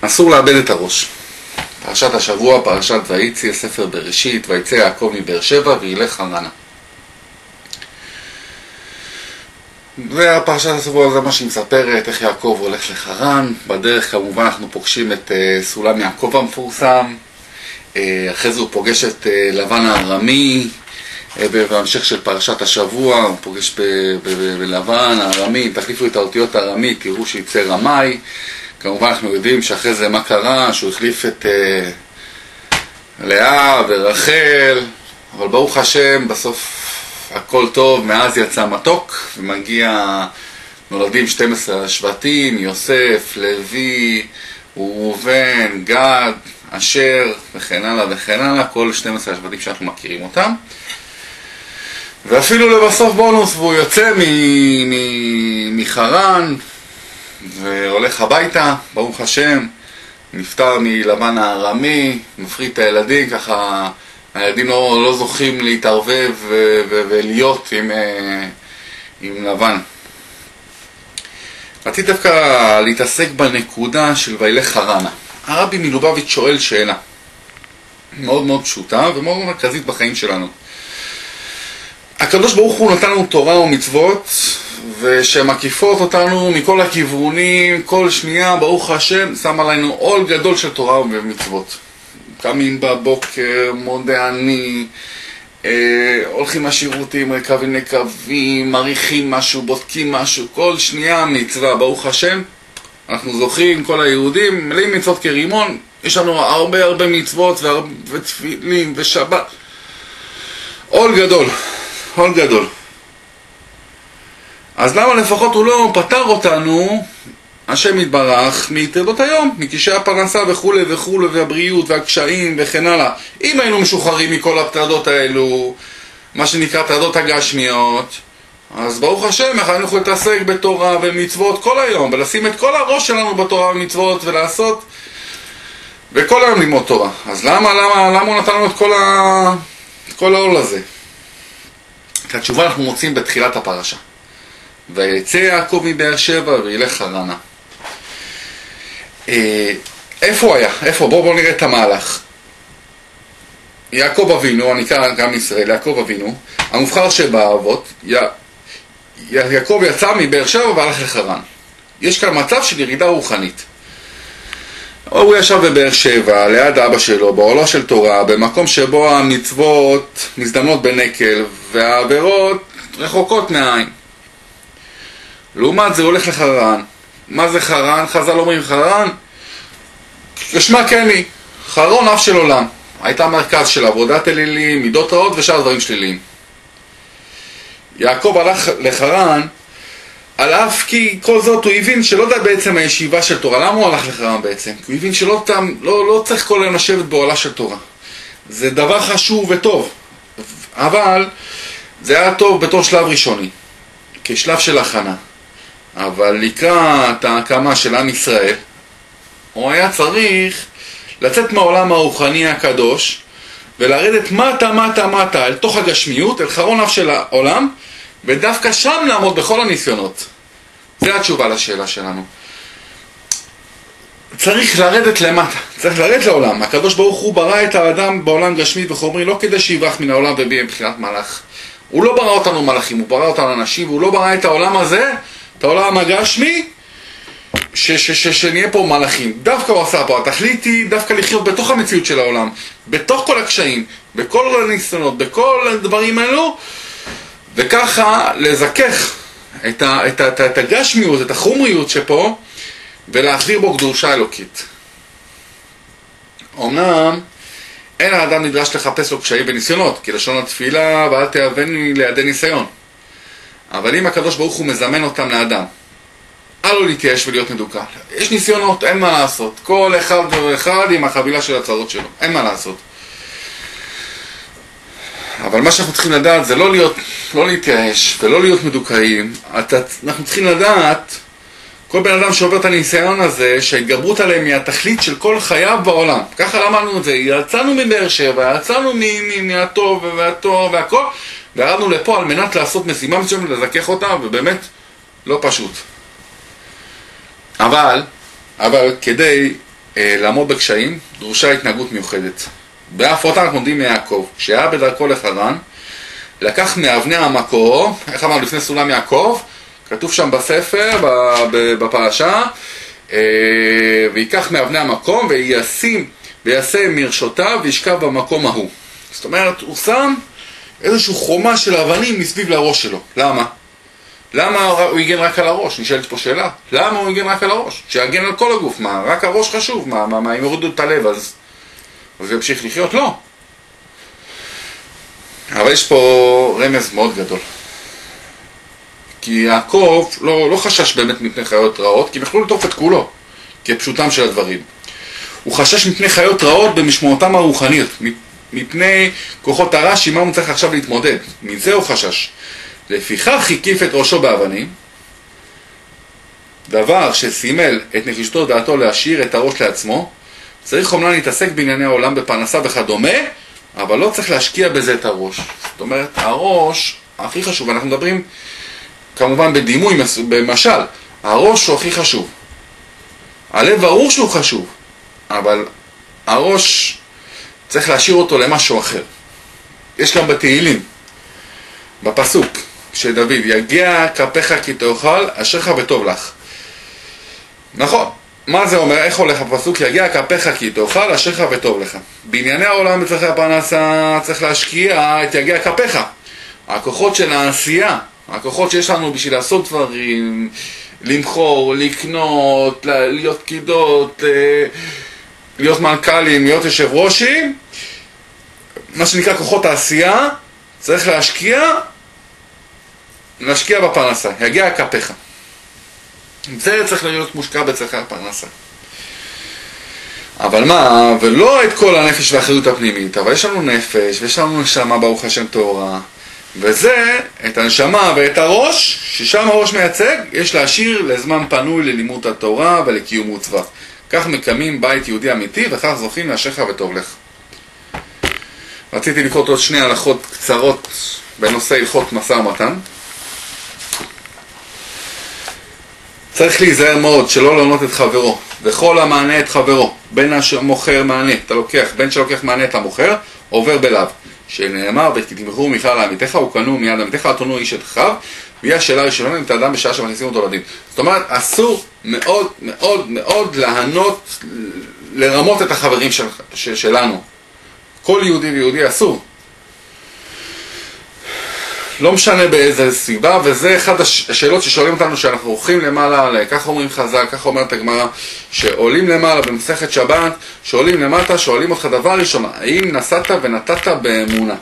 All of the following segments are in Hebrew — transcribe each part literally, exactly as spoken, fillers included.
אסור לאבד את הראש. פרשת השבוע, פרשת ויצא, הספר בראשית, ויצא יעקב מבאר שבע וילך חרנה. והפרשת השבוע זה מה שהיא מספרת, איך יעקב הולך לחרן. בדרך כמובן אנחנו פוגשים את uh, סולם יעקב המפורסם, uh, אחרי זה הוא פוגש את uh, לבן הארמי, uh, בהמשך של פרשת השבוע הוא פוגש בלבן הארמי, תחליפו את האותיות הארמי, תראו שיצא רמאי. כמובן אנחנו יודעים שאחרי זה מה קרה, שהוא החליף את uh, לאה ורחל, אבל ברוך השם בסוף הכל טוב, מאז יצא מתוק, ומגיע, נולדים שנים עשר שבטים, יוסף, לוי, ראובן, גד, אשר, וכן הלאה וכן הלאה, כל שנים עשר שבטים שאנחנו מכירים אותם. ואפילו לבסוף בונוס, והוא יוצא מחרן, והולך הביתה, ברוך השם, נפטר מלבן הארמי, מפריד את הילדים, ככה הילדים לא, לא זוכים להתערבב ו- ו- ולהיות עם, עם לבן. רציתי דווקא להתעסק בנקודה של וילך חרנה. הרבי מלובביץ' שואל שאלה מאוד מאוד פשוטה ומאוד מרכזית בחיים שלנו. הקדוש ברוך הוא נתן לנו תורה ומצוות ושמקיפות אותנו מכל הכיוונים, כל שנייה ברוך השם שם עלינו עול גדול של תורה ומצוות. קמים בבוקר, מודה אני, אה, הולכים לשירותים, רקבים נקבים, מריחים משהו, בודקים משהו, כל שנייה מצווה, ברוך השם. אנחנו זוכרים, כל היהודים, מלאים מצוות כרימון, יש לנו הרבה הרבה מצוות ותפילים ושבת. עול גדול, עול גדול. אז למה לפחות הוא לא פטר אותנו, השם יתברך, מטרדות היום, מקשי הפרנסה וכו' וכו' והבריאות והקשיים וכן הלאה. אם היינו משוחררים מכל הטרדות האלו, מה שנקרא טרדות הגשמיות, אז ברוך השם, אנחנו יכולים להתעסק בתורה ומצוות כל היום, ולשים את כל הראש שלנו בתורה ומצוות ולעשות, וכל היום ללמוד תורה. אז למה, למה, למה הוא נתן לנו את כל, ה... את כל העול הזה? את התשובה אנחנו מוצאים בתחילת הפרשה. ויצא יעקב מבאר שבע וילך חרנה. איפה הוא היה? איפה? בואו בוא נראה את המהלך. יעקב אבינו, אני כאן גם ישראל, יעקב אבינו, המובחר שבאבות, י... יעקב יצא מבאר שבע והלך לחרן. יש כאן מצב של ירידה רוחנית. הוא ישב בבאר שבע, ליד אבא שלו, בעולו של תורה, במקום שבו המצוות מזדמנות בנקל, והעבירות רחוקות מהעין. לעומת זה הוא הולך לחרן. מה זה חרן? חז"ל אומרים חרן? כשמה כן היא, חרון אף של עולם. הייתה מרכז של עבודת אלילים, מידות רעות ושאר דברים שליליים. יעקב הלך לחרן, על אף כי כל זאת הוא הבין שלא יודע בעצם הישיבה של תורה. למה הוא הלך לחרן בעצם? כי הוא הבין שלא תם, לא, לא צריך כל היום לשבת בעולה של תורה. זה דבר חשוב וטוב, אבל זה היה טוב בתור שלב ראשוני, כשלב של הכנה. אבל לקראת ההקמה של עם ישראל, הוא היה צריך לצאת מהעולם הרוחני הקדוש, ולרדת מטה מטה מטה אל תוך הגשמיות, אל חרון אף של העולם, ודווקא שם לעמוד בכל הניסיונות. זה התשובה לשאלה שלנו. צריך לרדת למטה, צריך לרדת לעולם. הקדוש ברוך הוא ברא את האדם בעולם גשמי וחומרי, לא כדי שיברח מן העולם וביהם בחינת מלאך. הוא לא ברא אותנו מלאכים, הוא ברא אותנו אנשים, והוא לא ברא את העולם הזה, את העולם הגשמי, ש- ש- ש- שנהיה פה מלאכים. דווקא הוא עשה פה, התכלית היא דווקא לחיות בתוך המציאות של העולם, בתוך כל הקשיים, בכל הניסיונות, בכל הדברים האלו, וככה לזכך את, ה- את, ה- את, ה- את הגשמיות, את החומריות שפה, ולהחזיר בו קדושה אלוקית. אמנם אין האדם נדרש לחפש לו קשיים וניסיונות, כי לשון התפילה ואל תאבני לידי ניסיון. אבל אם הקדוש ברוך הוא מזמן אותם לאדם, אל לו להתייאש ולהיות מדוכא. יש ניסיונות, אין מה לעשות. כל אחד ואחד עם החבילה של הצרות שלו, אין מה לעשות. אבל מה שאנחנו צריכים לדעת זה לא להיות, לא להתייאש ולא להיות מדוכאים. אנחנו צריכים לדעת, כל בן אדם שעובר את הניסיון הזה, שההתגברות עליהם היא התכלית של כל חייו בעולם. ככה למדנו את זה, יצאנו מבאר שבע, יצאנו מהטוב והטוב והכל, וירדנו לפה על מנת לעשות משימה מסוימת, לזכך אותה, ובאמת לא פשוט. אבל, אבל כדי לעמוד בקשיים, דרושה התנהגות מיוחדת. באף אותה אנחנו עומדים מיעקב, כשהיה בדרכו לחרן, לקח מאבני המקור, איך אמרנו לפני סולם יעקב, כתוב שם בספר, בפרשה, ויקח מאבני המקום וישים, ויעשה מרשותיו וישכב במקום ההוא. זאת אומרת, הוא שם איזשהו חומה של אבנים מסביב לראש שלו. למה? למה הוא יגן רק על הראש? נשאלת פה שאלה. למה הוא יגן רק על הראש? שיגן על כל הגוף. מה? רק הראש חשוב. מה? מה? מה? אם יורידו את הלב אז הוא ימשיך לחיות? לא. אבל יש פה רמז מאוד גדול. כי יעקב לא, לא חשש באמת מפני חיות רעות, כי הם יכלו לטוף את כולו, כפשוטם של הדברים. הוא חשש מפני חיות רעות במשמעותם הרוחניות, מפני כוחות הרע שעימם הוא צריך עכשיו להתמודד. מזה הוא חשש. לפיכך הקיף את ראשו באבנים, דבר שסימל את נחישתו דעתו להשאיר את הראש לעצמו. צריך אומנם להתעסק בענייני העולם בפרנסה וכדומה, אבל לא צריך להשקיע בזה את הראש. זאת אומרת, הראש הכי חשוב, אנחנו מדברים כמובן בדימוי, במשל, הראש הוא הכי חשוב. הלב ברור שהוא חשוב, אבל הראש צריך להשאיר אותו למשהו אחר. יש גם בתהילים, בפסוק שדוד, יגיע כפיך כי תאכל, אשריך וטוב לך. נכון, מה זה אומר? איך הולך הפסוק? יגיע כפיך כי תאכל, אשריך וטוב לך. בענייני העולם בצרכי הפרנסה צריך להשקיע את יגיע כפיך. הכוחות של העשייה, הכוחות שיש לנו בשביל לעשות דברים, למכור, לקנות, להיות פקידות, להיות מנכ"לים, להיות יושב ראשים, מה שנקרא כוחות העשייה, צריך להשקיע, להשקיע בפרנסה, יגיע כפיך. זה צריך להיות מושקע בצרכי הפרנסה. אבל מה, ולא את כל הנפש והאחריות הפנימית, אבל יש לנו נפש, ויש לנו נשמה ברוך השם תורה, וזה, את הנשמה ואת הראש, ששם הראש מייצג, יש להשאיר לזמן פנוי ללימוד התורה ולקיום מצוות. כך מקמים בית יהודי אמיתי, וכך זוכים לאשריך וטוב לך. רציתי לקרוא עוד שני הלכות קצרות בנושא הלכות משא ומתן. צריך להיזהר מאוד שלא לענות את חברו, וכל המענה את חברו, בין המוכר מענה, אתה לוקח, בין שלוקח מענה את המוכר, עובר בלב. שנאמר, ותתמכרו מיכל לעמיתך, וקנו מיד עמיתך, אתונו איש את אחיו, והיא השאלה הראשונה אם את האדם בשעה שמכניסים אותו לדין. זאת אומרת, אסור מאוד מאוד מאוד להנות, לרמות את החברים של, של, שלנו. כל יהודי ויהודי אסור. לא משנה באיזה סיבה, וזה אחד השאלות ששואלים אותנו שאנחנו הולכים למעלה, ככה אומרים חז"ל, ככה אומרת הגמרא, שעולים למעלה במסכת שבת, שעולים למטה, שואלים אותך דבר ראשון, האם נסעת ונתת באמונה?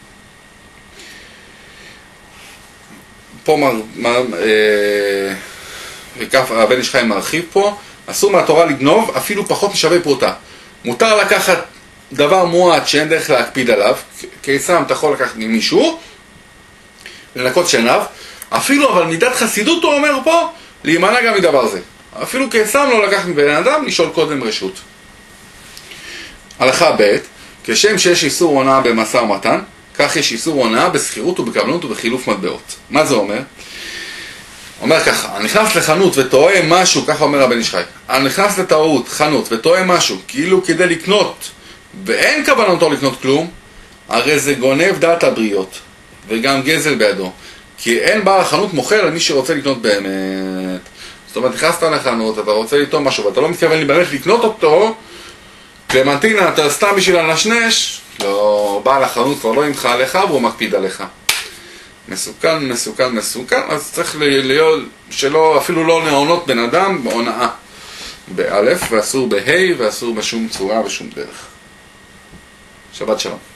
פה מר, מר, אה, וכף הבן איש חיים מרחיב פה, אסור מהתורה לגנוב אפילו פחות משווה פרוטה. מותר לקחת דבר מועט שאין דרך להקפיד עליו, קיסם אתה יכול לקחת ממישהו, לנקות שיניו, אפילו אבל מידת חסידות הוא אומר פה, להימנע גם מדבר זה. אפילו קיסם לא לקח מבן אדם, לשאול קודם רשות. הלכה ב' כשם שיש איסור הונאה במשא ומתן, כך יש איסור הונאה בסחירות ובקבלנות ובחילוף מטבעות. מה זה אומר? אומר ככה, אני נכנס לחנות וטועה משהו, ככה אומר הבן איש חי, אני נכנס לטעות, חנות וטועה משהו, כאילו כדי לקנות, ואין כוונתו לקנות כלום, הרי זה גונב דעת הבריות, וגם גזל בידו, כי אין בעל החנות מוכר למי שרוצה לקנות באמת. זאת אומרת, נכנסת לחנות, אתה רוצה לטעום משהו, ואתה לא מתכוון להיברך לקנות אותו, קלמנטינה, אתה סתם בשביל הנשנש, לא, בעל החנות כבר לא ימחה עליך, והוא מקפיד עליך. מסוכן, מסוכן, מסוכן, אז צריך להיות שלא, אפילו לא להונות בן אדם בהונאה. באלף, ואסור בהי, ואסור בשום צורה ושום דרך. שבת שלום.